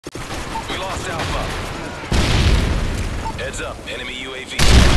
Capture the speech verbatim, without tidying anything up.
We lost Alpha. Heads up, enemy U A V.